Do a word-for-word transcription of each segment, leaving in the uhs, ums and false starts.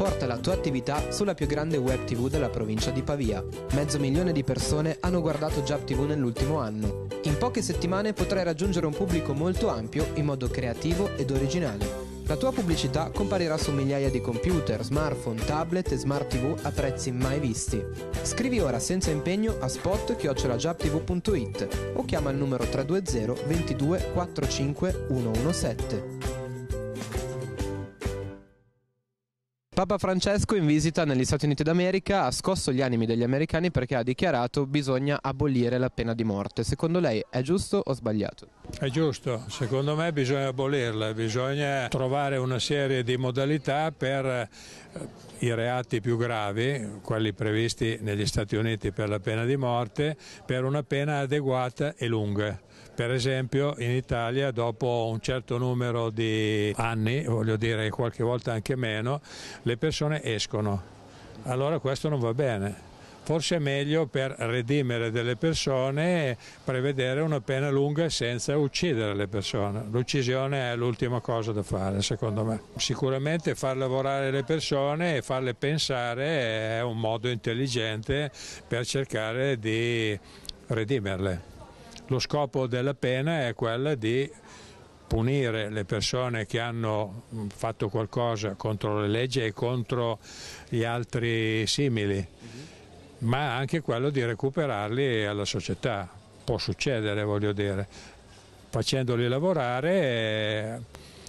porta la tua attività sulla più grande web tivù della provincia di Pavia. Mezzo milione di persone hanno guardato Giap tivù nell'ultimo anno. In poche settimane potrai raggiungere un pubblico molto ampio in modo creativo ed originale. La tua pubblicità comparirà su migliaia di computer, smartphone, tablet e smart tivù a prezzi mai visti. Scrivi ora senza impegno a spot chiocciola giap tivù punto it o chiama il numero tre due zero ventidue quarantacinque centodiciassette. Papa Francesco in visita negli Stati Uniti d'America ha scosso gli animi degli americani perché ha dichiarato bisogna abolire la pena di morte. Secondo lei è giusto o sbagliato? È giusto, secondo me bisogna abolirla, bisogna trovare una serie di modalità per i reati più gravi, quelli previsti negli Stati Uniti per la pena di morte, per una pena adeguata e lunga. Per esempio in Italia dopo un certo numero di anni, voglio dire qualche volta anche meno, le persone escono. Allora questo non va bene. Forse è meglio per redimere delle persone prevedere una pena lunga senza uccidere le persone. L'uccisione è l'ultima cosa da fare, secondo me. Sicuramente far lavorare le persone e farle pensare è un modo intelligente per cercare di redimerle. Lo scopo della pena è quello di punire le persone che hanno fatto qualcosa contro le leggi e contro gli altri simili, ma anche quello di recuperarli alla società. Può succedere, voglio dire, facendoli lavorare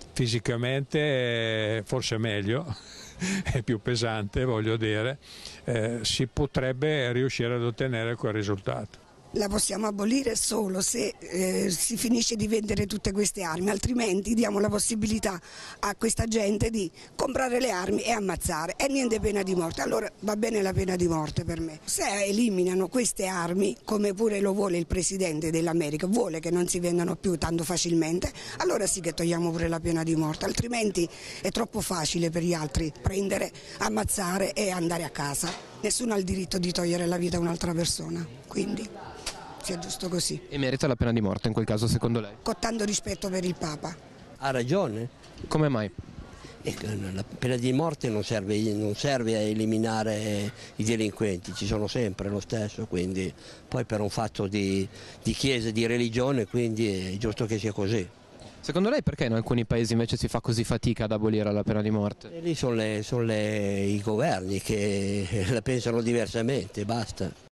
fisicamente forse meglio, è più pesante, voglio dire, eh, si potrebbe riuscire ad ottenere quel risultato. La possiamo abolire solo se eh, si finisce di vendere tutte queste armi, altrimenti diamo la possibilità a questa gente di comprare le armi e ammazzare e niente pena di morte. Allora va bene la pena di morte per me. Se eliminano queste armi, come pure lo vuole il Presidente dell'America, vuole che non si vendano più tanto facilmente, allora sì che togliamo pure la pena di morte, altrimenti è troppo facile per gli altri prendere, ammazzare e andare a casa. Nessuno ha il diritto di togliere la vita a un'altra persona, quindi sia giusto così. E merita la pena di morte in quel caso secondo lei? Con tanto rispetto per il Papa. Ha ragione. Come mai? La pena di morte non serve, non serve a eliminare i delinquenti, ci sono sempre lo stesso, quindi poi per un fatto di, di chiesa e di religione, quindi è giusto che sia così. Secondo lei perché in alcuni paesi invece si fa così fatica ad abolire la pena di morte? E lì sono, le, sono le, i governi che la pensano diversamente, basta.